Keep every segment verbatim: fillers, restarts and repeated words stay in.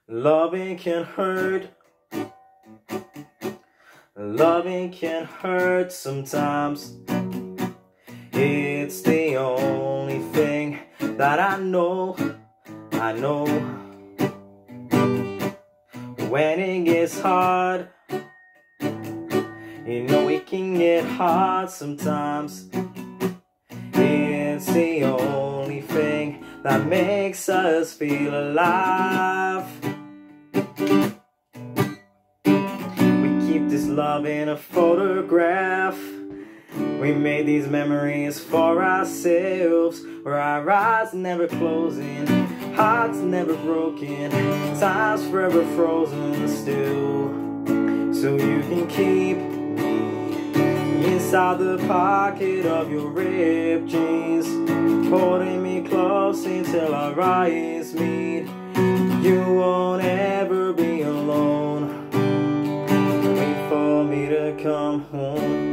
Loving can hurt. Loving can hurt sometimes. It's the only thing that I know. I know. When it gets hard, you know it can get hard sometimes. It's the only thing that makes us feel alive. We keep this love in a photograph. We made these memories for ourselves, where our eyes never closing, hearts never broken, time's forever frozen still. So you can keep me inside the pocket of your ripped jeans, holding me close until our eyes meet. You won't ever be alone. Wait for me to come home.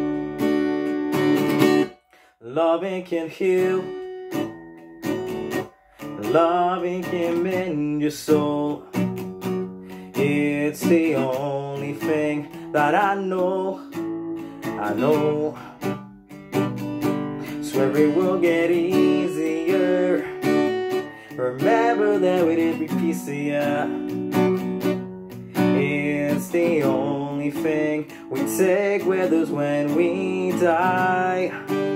Loving can heal. Loving can mend your soul. It's the only thing that I know. I know. Swear it will get easier. Remember that with every piece of you. It's the only thing we take with us when we die.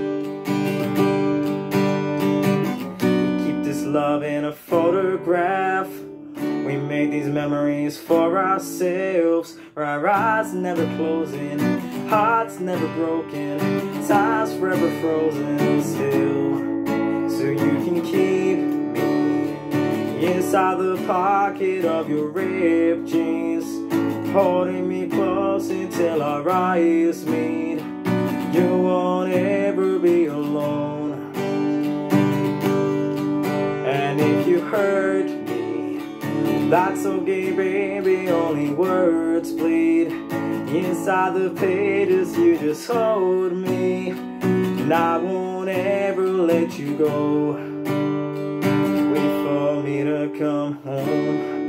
Love in a photograph. We made these memories for ourselves, where our eyes never closing, hearts never broken, time's forever frozen still. So you can keep me inside the pocket of your ripped jeans, holding me close until our eyes meet. You won't ever be alone. And if you hurt me, that's okay, baby, only words bleed inside the pages. You just hold me, and I won't ever let you go. Wait for me to come home.